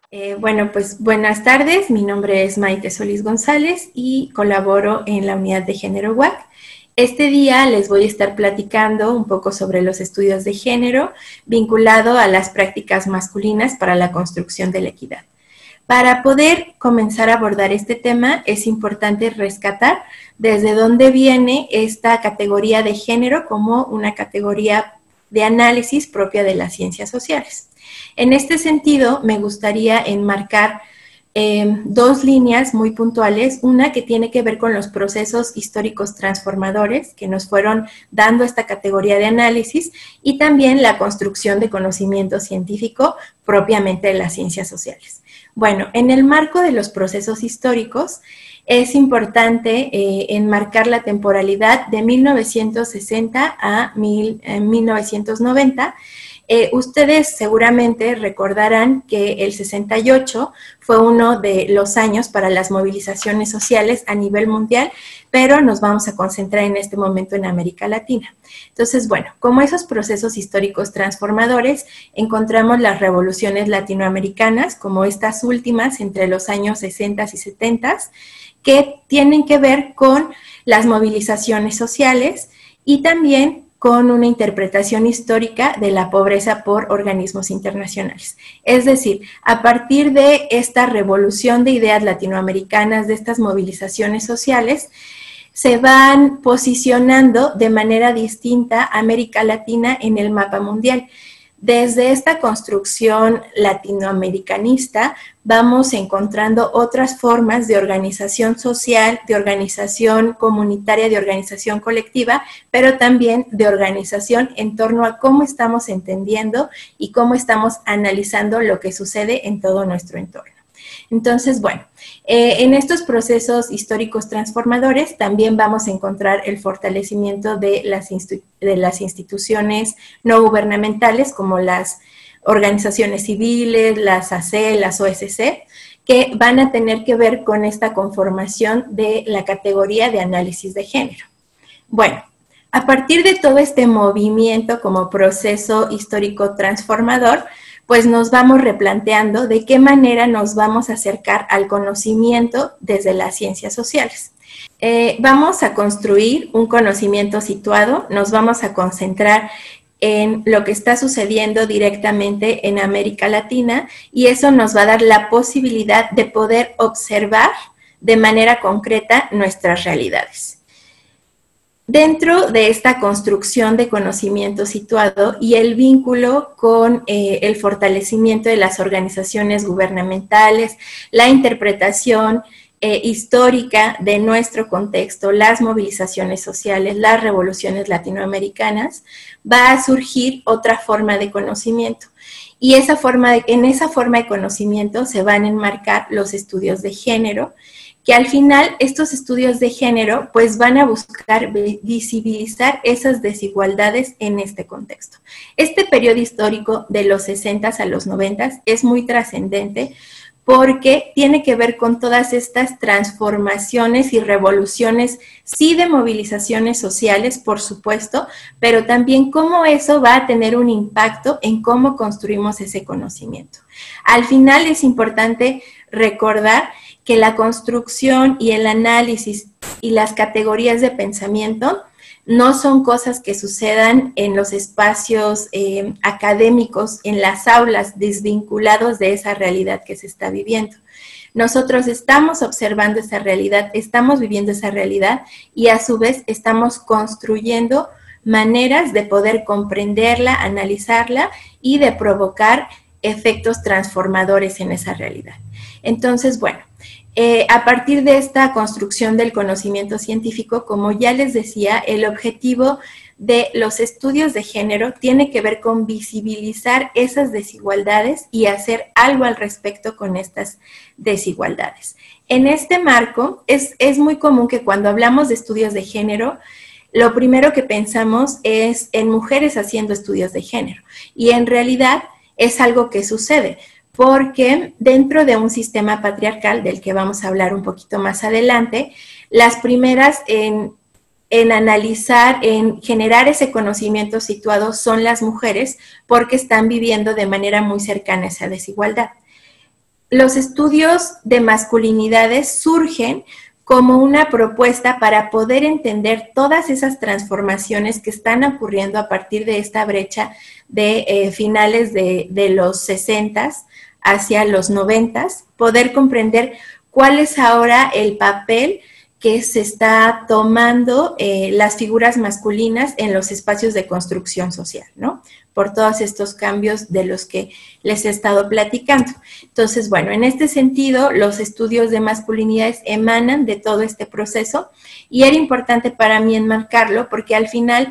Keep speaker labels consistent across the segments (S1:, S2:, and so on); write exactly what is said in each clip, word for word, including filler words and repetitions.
S1: Eh, bueno, pues buenas tardes, mi nombre es Maite Solís González y colaboro en la unidad de género U A C. Este día les voy a estar platicando un poco sobre los estudios de género vinculado a las prácticas masculinas para la construcción de la equidad. Para poder comenzar a abordar este tema es importante rescatar desde dónde viene esta categoría de género como una categoría de análisis propia de las ciencias sociales. En este sentido, me gustaría enmarcar eh, dos líneas muy puntuales, una que tiene que ver con los procesos históricos transformadores que nos fueron dando esta categoría de análisis y también la construcción de conocimiento científico propiamente de las ciencias sociales. Bueno, en el marco de los procesos históricos, es importante eh, enmarcar la temporalidad de mil novecientos sesenta a mil, eh, mil novecientos noventa. Eh, ustedes seguramente recordarán que el sesenta y ocho fue uno de los años para las movilizaciones sociales a nivel mundial, pero nos vamos a concentrar en este momento en América Latina. Entonces, bueno, como esos procesos históricos transformadores, encontramos las revoluciones latinoamericanas, como estas últimas entre los años sesenta y setenta, que tienen que ver con las movilizaciones sociales y también con una interpretación histórica de la pobreza por organismos internacionales. Es decir, a partir de esta revolución de ideas latinoamericanas, de estas movilizaciones sociales, se van posicionando de manera distinta América Latina en el mapa mundial. Desde esta construcción latinoamericanista vamos encontrando otras formas de organización social, de organización comunitaria, de organización colectiva, pero también de organización en torno a cómo estamos entendiendo y cómo estamos analizando lo que sucede en todo nuestro entorno. Entonces, bueno, eh, en estos procesos históricos transformadores también vamos a encontrar el fortalecimiento de las, de las instituciones no gubernamentales como las organizaciones civiles, las A C E, las O S C, que van a tener que ver con esta conformación de la categoría de análisis de género. Bueno, a partir de todo este movimiento como proceso histórico transformador, pues nos vamos replanteando de qué manera nos vamos a acercar al conocimiento desde las ciencias sociales. Eh, vamos a construir un conocimiento situado, nos vamos a concentrar en lo que está sucediendo directamente en América Latina y eso nos va a dar la posibilidad de poder observar de manera concreta nuestras realidades. Dentro de esta construcción de conocimiento situado y el vínculo con eh, el fortalecimiento de las organizaciones gubernamentales, la interpretación eh, histórica de nuestro contexto, las movilizaciones sociales, las revoluciones latinoamericanas, va a surgir otra forma de conocimiento. Y esa forma de, en esa forma de conocimiento se van a enmarcar los estudios de género, que al final estos estudios de género pues van a buscar visibilizar esas desigualdades en este contexto. Este periodo histórico de los sesentas a los noventas es muy trascendente porque tiene que ver con todas estas transformaciones y revoluciones, sí de movilizaciones sociales, por supuesto, pero también cómo eso va a tener un impacto en cómo construimos ese conocimiento. Al final es importante recordar que la construcción y el análisis y las categorías de pensamiento no son cosas que sucedan en los espacios eh, académicos, en las aulas, desvinculados de esa realidad que se está viviendo. Nosotros estamos observando esa realidad, estamos viviendo esa realidad y a su vez estamos construyendo maneras de poder comprenderla, analizarla y de provocar efectos transformadores en esa realidad. Entonces, bueno, Eh, a partir de esta construcción del conocimiento científico, como ya les decía, el objetivo de los estudios de género tiene que ver con visibilizar esas desigualdades y hacer algo al respecto con estas desigualdades. En este marco, es, es muy común que cuando hablamos de estudios de género, lo primero que pensamos es en mujeres haciendo estudios de género, y en realidad es algo que sucede, porque dentro de un sistema patriarcal, del que vamos a hablar un poquito más adelante, las primeras en, en analizar, en generar ese conocimiento situado son las mujeres, porque están viviendo de manera muy cercana a esa desigualdad. los estudios de masculinidades surgen como una propuesta para poder entender todas esas transformaciones que están ocurriendo a partir de esta brecha de eh, finales de, de los sesentas hacia los noventas, poder comprender cuál es ahora el papel que se está tomando eh, las figuras masculinas en los espacios de construcción social, ¿no? Por todos estos cambios de los que les he estado platicando. Entonces, bueno, en este sentido, los estudios de masculinidades emanan de todo este proceso y era importante para mí enmarcarlo porque al final,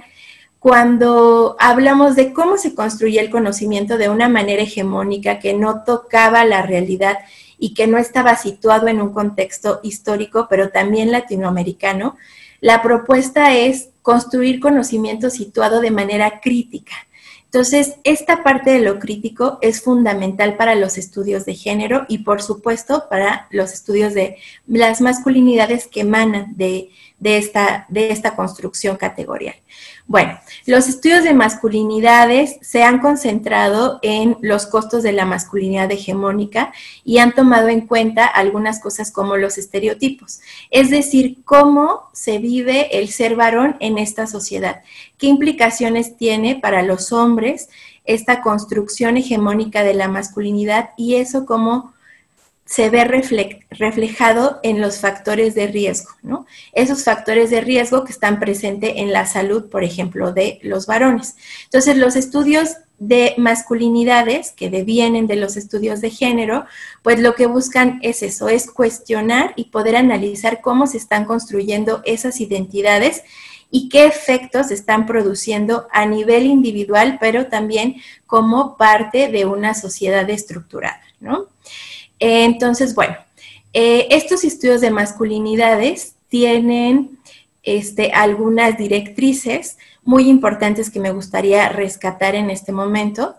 S1: cuando hablamos de cómo se construye el conocimiento de una manera hegemónica que no tocaba la realidad y que no estaba situado en un contexto histórico, pero también latinoamericano, la propuesta es construir conocimiento situado de manera crítica. Entonces, esta parte de lo crítico es fundamental para los estudios de género y, por supuesto, para los estudios de las masculinidades que emanan de, de, esta, de esta construcción categorial. Bueno, los estudios de masculinidades se han concentrado en los costos de la masculinidad hegemónica y han tomado en cuenta algunas cosas como los estereotipos, es decir, cómo se vive el ser varón en esta sociedad, qué implicaciones tiene para los hombres esta construcción hegemónica de la masculinidad y eso cómo se ve reflejado en los factores de riesgo, ¿no? Esos factores de riesgo que están presentes en la salud, por ejemplo, de los varones. Entonces, los estudios de masculinidades que devienen de los estudios de género, pues lo que buscan es eso, es cuestionar y poder analizar cómo se están construyendo esas identidades y qué efectos están produciendo a nivel individual, pero también como parte de una sociedad estructurada, ¿no? Entonces, bueno, eh, estos estudios de masculinidades tienen este, algunas directrices muy importantes que me gustaría rescatar en este momento.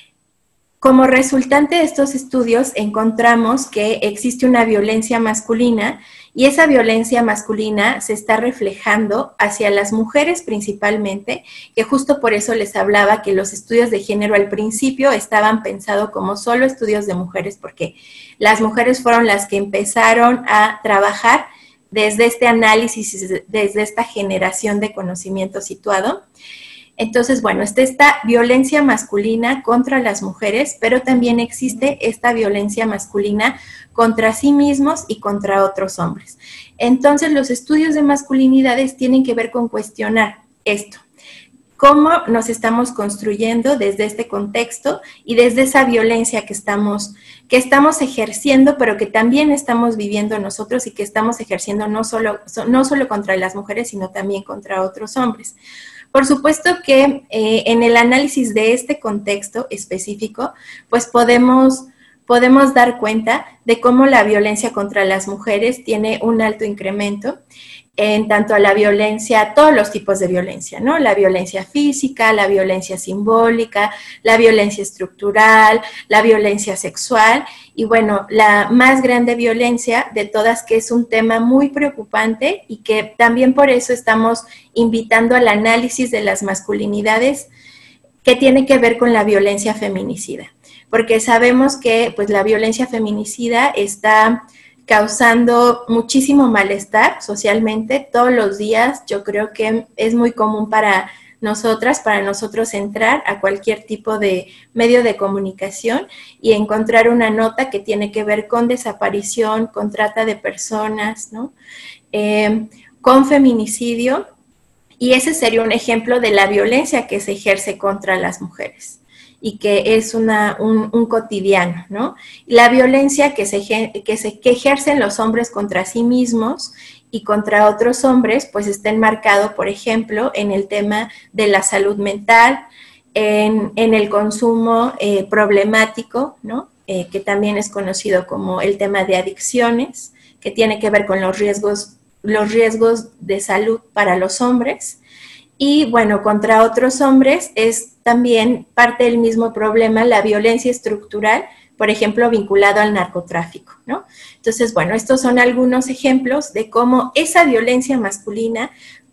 S1: Como resultante de estos estudios encontramos que existe una violencia masculina y esa violencia masculina se está reflejando hacia las mujeres principalmente, que justo por eso les hablaba que los estudios de género al principio estaban pensados como solo estudios de mujeres, porque las mujeres fueron las que empezaron a trabajar desde este análisis, desde esta generación de conocimiento situado. Entonces, bueno, está esta violencia masculina contra las mujeres, pero también existe esta violencia masculina contra sí mismos y contra otros hombres. Entonces, los estudios de masculinidades tienen que ver con cuestionar esto. Cómo nos estamos construyendo desde este contexto y desde esa violencia que estamos, que estamos ejerciendo, pero que también estamos viviendo nosotros y que estamos ejerciendo no solo, no solo contra las mujeres, sino también contra otros hombres. Por supuesto que eh, en el análisis de este contexto específico, pues podemos, podemos dar cuenta de cómo la violencia contra las mujeres tiene un alto incremento en tanto a la violencia, todos los tipos de violencia, ¿no? La violencia física, la violencia simbólica, la violencia estructural, la violencia sexual y bueno, la más grande violencia de todas, que es un tema muy preocupante y que también por eso estamos invitando al análisis de las masculinidades que tiene que ver con la violencia feminicida, porque sabemos que pues la violencia feminicida está causando muchísimo malestar socialmente todos los días. Yo creo que es muy común para nosotras, para nosotros entrar a cualquier tipo de medio de comunicación y encontrar una nota que tiene que ver con desaparición, con trata de personas, ¿no? Eh, con feminicidio, y ese sería un ejemplo de la violencia que se ejerce contra las mujeres y que es una, un, un cotidiano, ¿no? La violencia que, se, que, se, que ejercen los hombres contra sí mismos y contra otros hombres, pues está enmarcado, por ejemplo, en el tema de la salud mental, en, en el consumo eh, problemático, ¿no? Eh, que también es conocido como el tema de adicciones, que tiene que ver con los riesgos, los riesgos de salud para los hombres. Y bueno, contra otros hombres es también parte del mismo problema la violencia estructural, por ejemplo, vinculado al narcotráfico, ¿no? Entonces, bueno, estos son algunos ejemplos de cómo esa violencia masculina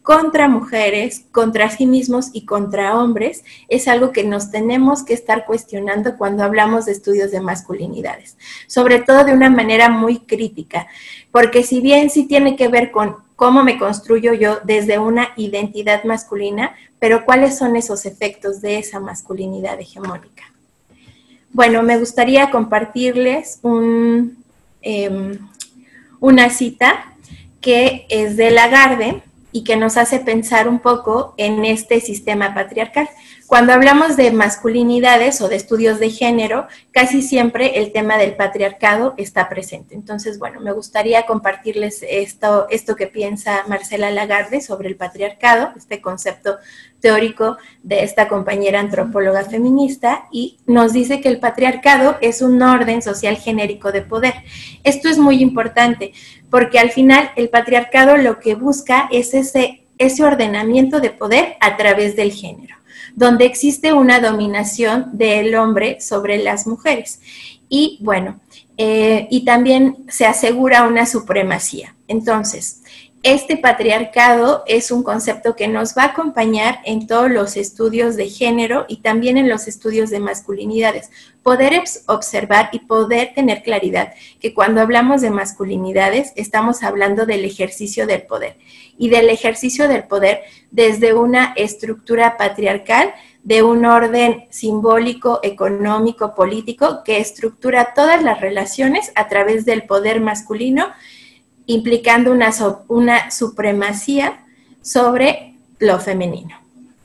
S1: contra mujeres, contra sí mismos y contra hombres, es algo que nos tenemos que estar cuestionando cuando hablamos de estudios de masculinidades, sobre todo de una manera muy crítica, porque si bien sí tiene que ver con cómo me construyo yo desde una identidad masculina, pero cuáles son esos efectos de esa masculinidad hegemónica. Bueno, me gustaría compartirles un, eh, una cita que es de Lagarde y que nos hace pensar un poco en este sistema patriarcal. Cuando hablamos de masculinidades o de estudios de género, casi siempre el tema del patriarcado está presente. Entonces, bueno, me gustaría compartirles esto, esto que piensa Marcela Lagarde sobre el patriarcado, este concepto teórico de esta compañera antropóloga feminista, y nos dice que el patriarcado es un orden social genérico de poder. Esto es muy importante porque al final el patriarcado lo que busca es ese, ese ordenamiento de poder a través del género, donde existe una dominación del hombre sobre las mujeres. Y bueno, eh, y también se asegura una supremacía. Entonces, este patriarcado es un concepto que nos va a acompañar en todos los estudios de género y también en los estudios de masculinidades. Poder observar y poder tener claridad que cuando hablamos de masculinidades estamos hablando del ejercicio del poder y del ejercicio del poder desde una estructura patriarcal de un orden simbólico, económico, político que estructura todas las relaciones a través del poder masculino, implicando una, una supremacía sobre lo femenino.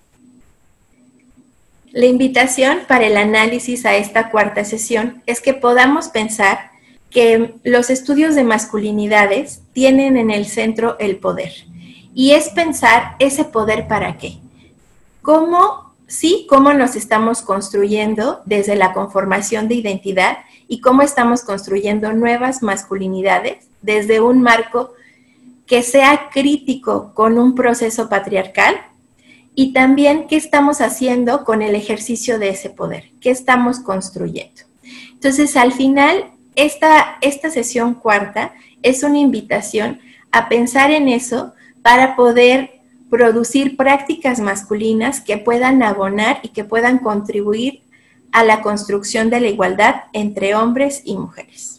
S1: La invitación para el análisis a esta cuarta sesión es que podamos pensar que los estudios de masculinidades tienen en el centro el poder. Y es pensar ese poder para qué. ¿Cómo, sí, cómo nos estamos construyendo desde la conformación de identidad y cómo estamos construyendo nuevas masculinidades desde un marco que sea crítico con un proceso patriarcal y también qué estamos haciendo con el ejercicio de ese poder, qué estamos construyendo. Entonces, al final, esta, esta sesión cuarta es una invitación a pensar en eso para poder producir prácticas masculinas que puedan abonar y que puedan contribuir a la construcción de la igualdad entre hombres y mujeres.